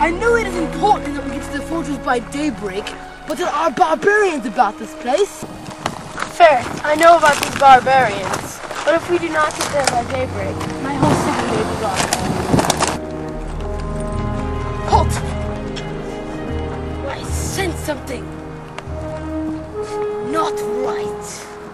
I know it is important that we get to the fortress by daybreak, but there are barbarians about this place. Fair. I know about these barbarians. But if we do not get there by daybreak, my whole city may be gone. Halt! I sense something. Not right.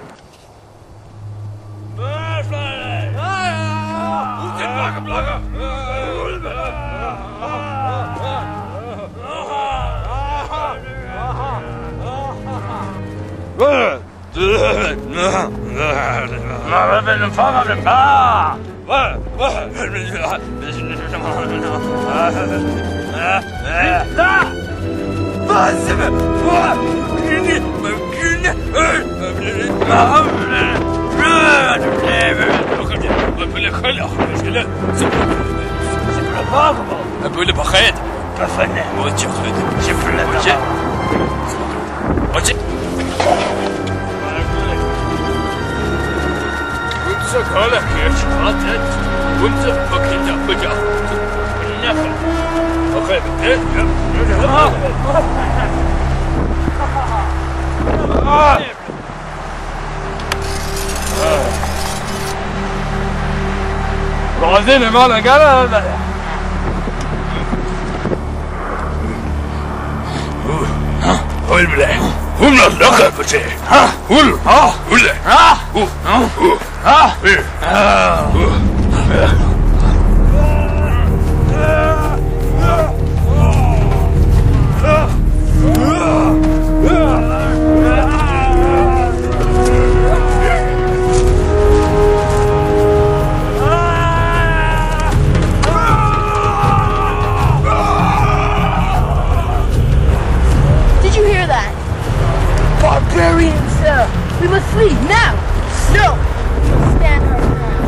Barbarians, sir! We must flee now! No! We must stand our ground.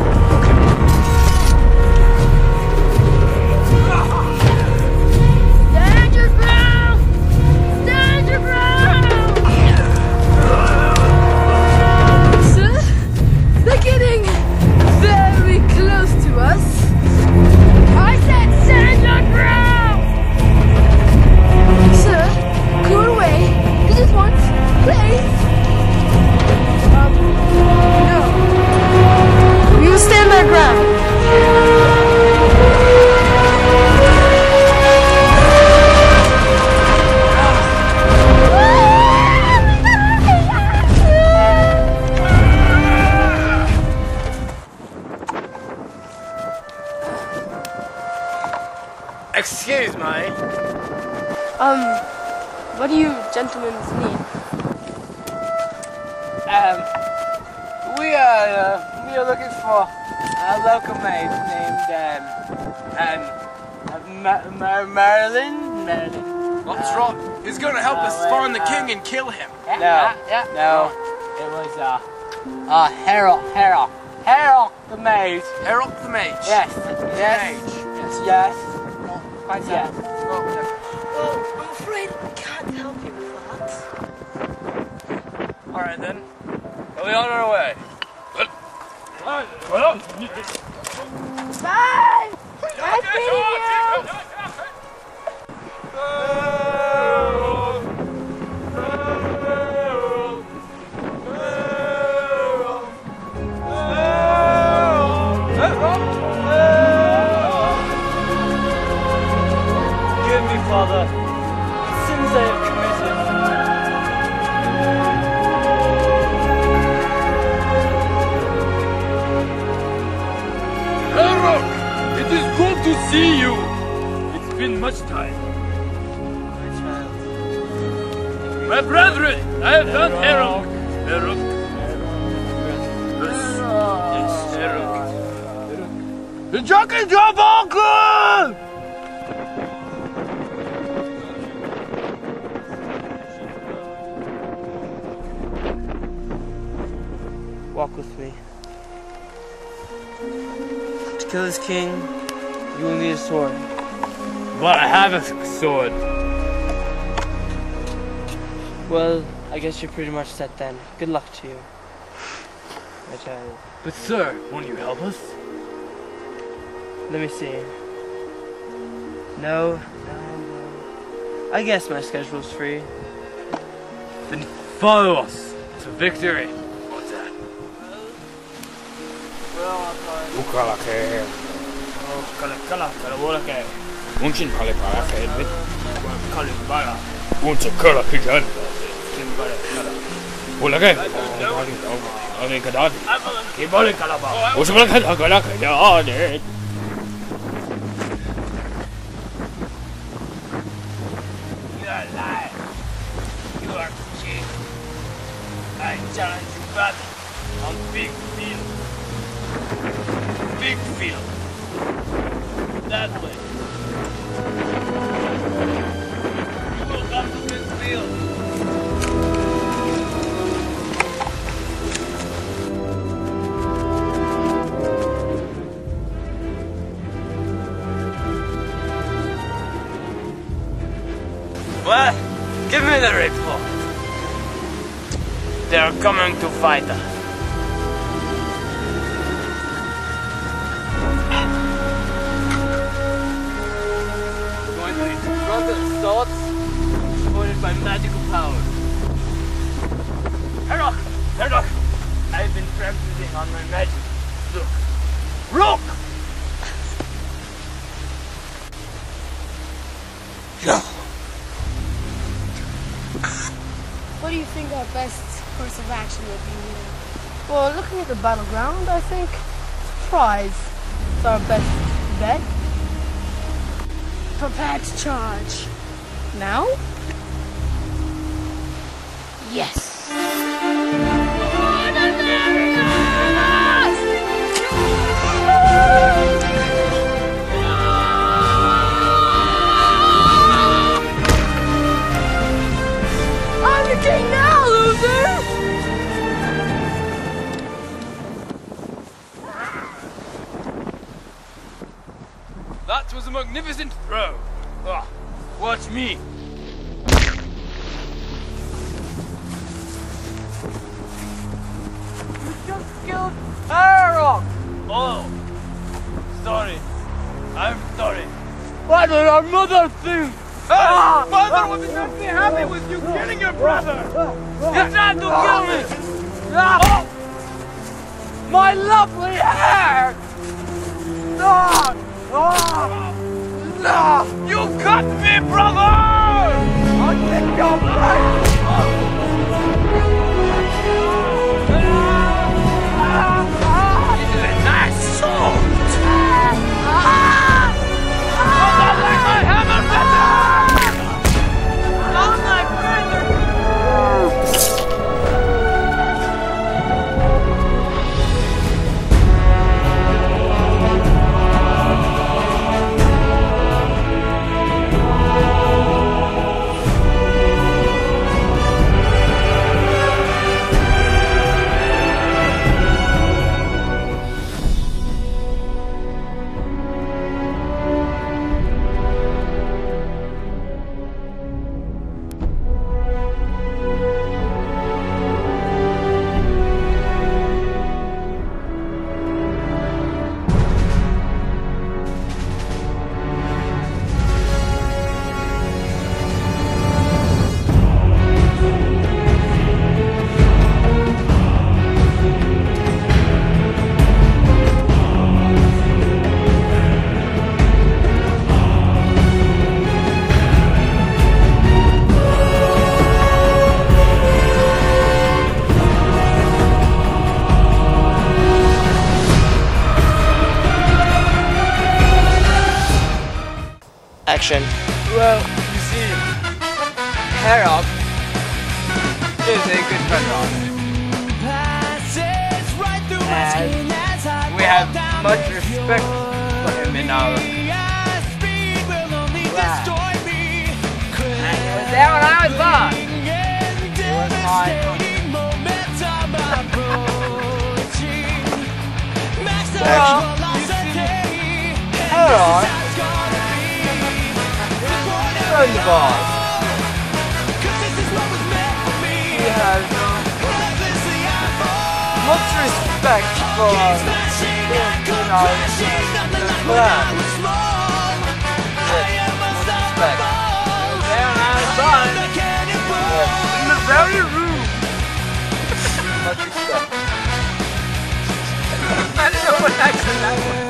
Stand your ground! Stand your ground! Sir, they're getting very close to us. I said stand your ground! Sir, cool away. Just once. Please? No. We will stand our ground. Excuse me. What do you gentlemen need? We are looking for a local mage named Marilyn. That's right. He's going to help us find the king and kill him. No, it was Harold the mage. Harold the mage. Yes. Yes. Oh, I'm afraid I can't help you with that. Alright then. Are we on our way? Bye! Nice meeting you! Forgive me, Father. The sins I have committed. Harold, it is good to see you. It's been much time. My child. My brethren, I have found Harold. Harold. Yes, Harold. The joke is your uncle! Walk with me. To kill this king, you will need a sword. But I have a sword. Well, I guess you're pretty much set then. Good luck to you, my child. But sir, won't you help us? Let me see. No. I guess my schedule's free. Then follow us to victory. What's that? You are lying. You are cheating. I challenge you battle on big field. Big field. That way. You will come to this field. What? Give me the report. They're coming to fight us. Going to interrupt the assaults supported by magical power. Herlock! Herlock! I've been practicing on my magic. Look. Look! What do you think our best course of action would be here? Well, looking at the battleground, I think surprise is our best bet. Prepare to charge. Now? Yes. I'm the king now, loser! That was a magnificent throw. Ah, watch me. You just killed Harold! Oh, sorry. I'm sorry. What did our mother think? Mother will be perfectly happy with you killing your brother. You tried to kill me! Oh, my lovely hair! No! No! You cut me, brother! I'll take your brain! You did a nice sword! I like my hammer better! Not my friend! Action. Well, you see, Harold is a good friend. And we have much respect for him in our clan. And he was there when I was born. He was my well, you see, Harold friend of ours. He has much respect for him in our clan. sign in the very room. I don't know what accent that was.